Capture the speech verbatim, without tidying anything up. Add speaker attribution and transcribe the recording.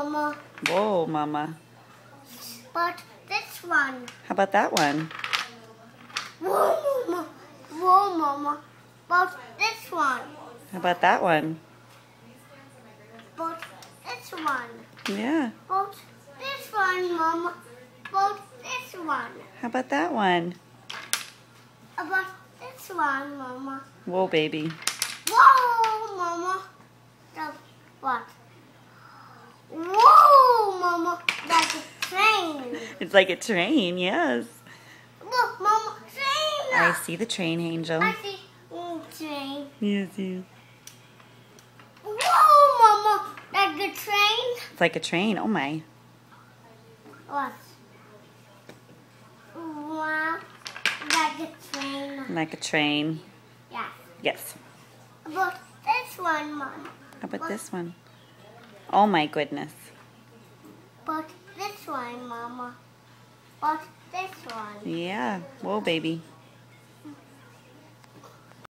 Speaker 1: Mama.
Speaker 2: Whoa, Mama.
Speaker 1: But this one.
Speaker 2: How about that one?
Speaker 1: Whoa, Mama. Whoa, Mama. But this one.
Speaker 2: How about that one?
Speaker 1: But this one.
Speaker 2: Yeah.
Speaker 1: But this one, Mama. But this one.
Speaker 2: How about that one?
Speaker 1: About this one, Mama.
Speaker 2: Whoa, baby.
Speaker 1: Whoa, Mama. The what? Whoa, Mama. That's a train.
Speaker 2: It's like a train, yes.
Speaker 1: Look, Mama, train.
Speaker 2: I see the train, Angel.
Speaker 1: I see mm, train.
Speaker 2: Yes, yes.
Speaker 1: Whoa, Mama. That's a train.
Speaker 2: It's like a train. Oh, my.
Speaker 1: What? Wow. That's a train.
Speaker 2: Like a train.
Speaker 1: Yeah.
Speaker 2: Yes.
Speaker 1: But this one, Mama.
Speaker 2: How about
Speaker 1: But-
Speaker 2: this one? Oh, my goodness.
Speaker 1: But this one, Mama. But this one.
Speaker 2: Yeah. Whoa, baby.